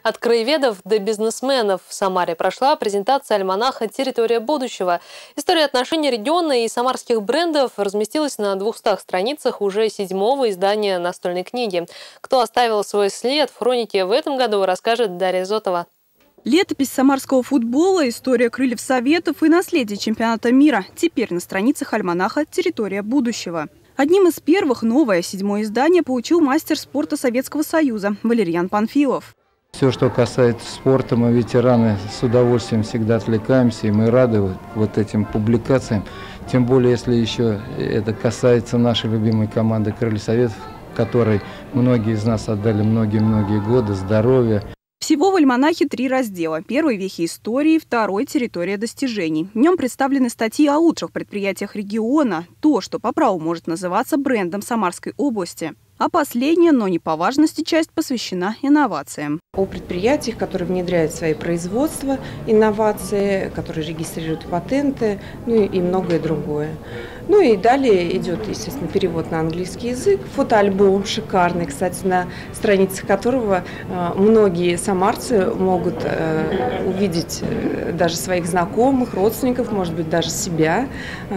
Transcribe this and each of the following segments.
От краеведов до бизнесменов в Самаре прошла презентация альманаха «Территория будущего». История отношений региона и самарских брендов разместилась на 200 страницах уже 7-го издания настольной книги. Кто оставил свой след в хронике в этом году, расскажет Дарья Зотова. Летопись самарского футбола, история крыльев Советов и наследие чемпионата мира. Теперь на страницах альманаха «Территория будущего». Одним из первых новое 7-е издание получил мастер спорта Советского Союза Валерьян Панфилов. Все, что касается спорта, мы ветераны с удовольствием всегда отвлекаемся, и мы рады вот этим публикациям. Тем более, если еще это касается нашей любимой команды «Крылья Советов», которой многие из нас отдали многие-многие годы, здоровья. Всего в альманахе 3 раздела. Первый – вехи истории, второй – территория достижений. В нем представлены статьи о лучших предприятиях региона, то, что по праву может называться брендом Самарской области. А последняя, но не по важности, часть посвящена инновациям. О предприятиях, которые внедряют в свои производства инновации, которые регистрируют патенты, ну и многое другое. Ну и далее идет, естественно, перевод на английский язык. Фотоальбом шикарный, кстати, на страницах которого многие самарцы могут увидеть даже своих знакомых, родственников, может быть, даже себя.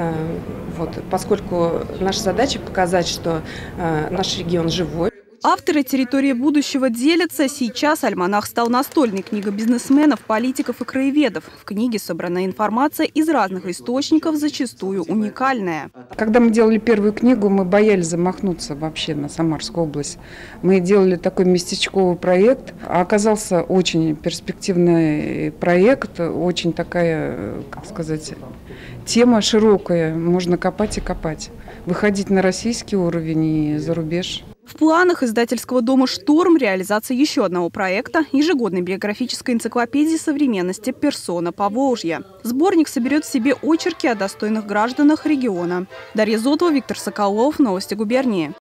Поскольку наша задача показать, что наш регион живой. Авторы «Территории будущего» делятся. Сейчас альманах стал настольной книгой бизнесменов, политиков и краеведов. В книге собрана информация из разных источников, зачастую уникальная. Когда мы делали первую книгу, мы боялись замахнуться вообще на Самарскую область. Мы делали такой местечковый проект, а оказался очень перспективный проект, очень такая, как сказать, тема широкая, можно копать и копать, выходить на российский уровень и за рубеж. В планах издательского дома «Шторм» реализация еще одного проекта – ежегодной биографической энциклопедии современности «Персона Поволжья». Сборник соберет в себе очерки о достойных гражданах региона. Дарья Зотова, Виктор Соколов. Новости губернии.